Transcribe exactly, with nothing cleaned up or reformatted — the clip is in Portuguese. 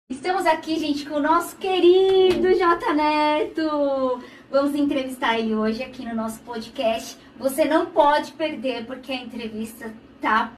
Estamos aqui, gente, com o nosso querido J Neto. Vamos entrevistar ele hoje aqui no nosso podcast. Você não pode perder, porque a entrevista tá